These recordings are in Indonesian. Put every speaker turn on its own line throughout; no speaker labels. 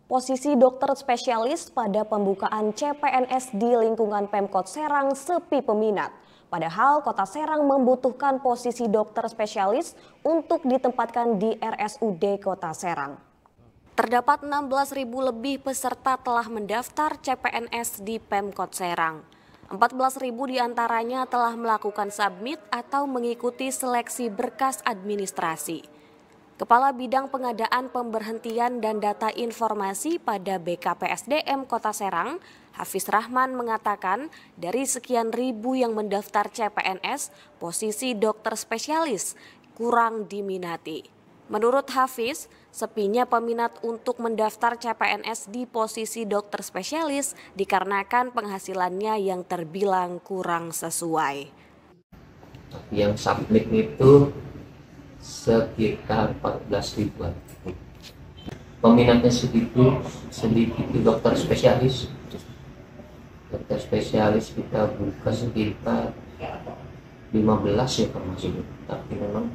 Posisi dokter spesialis pada pembukaan CPNS di lingkungan Pemkot Serang sepi peminat. Padahal Kota Serang membutuhkan posisi dokter spesialis untuk ditempatkan di RSUD Kota Serang. Terdapat 16.000 lebih peserta telah mendaftar CPNS di Pemkot Serang. 14.000 diantaranya telah melakukan submit atau mengikuti seleksi berkas administrasi. Kepala Bidang Pengadaan Pemberhentian dan Data Informasi pada BKPSDM Kota Serang, Hafiz Rahman mengatakan dari sekian ribu yang mendaftar CPNS, posisi dokter spesialis kurang diminati. Menurut Hafiz, sepinya peminat untuk mendaftar CPNS di posisi dokter spesialis dikarenakan penghasilannya yang terbilang kurang sesuai.
Yang submit itu sekitar 14 ribuan. Peminatnya sedikit dokter spesialis. Dokter spesialis kita buka sekitar 15 ya termasuk. Tapi memang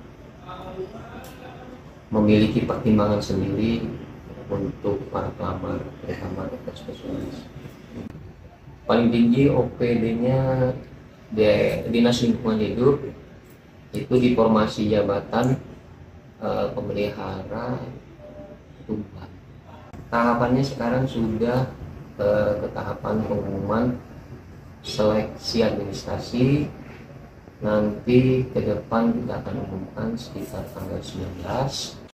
memiliki pertimbangan sendiri untuk para pelamar, terutama dokter spesialis. Paling tinggi OPD-nya Dinas Lingkungan Hidup itu di formasi jabatan pemelihara tumbuhan. Tahapannya sekarang sudah ke tahapan pengumuman seleksi administrasi. Nanti ke depan kita akan umumkan sekitar tanggal 19.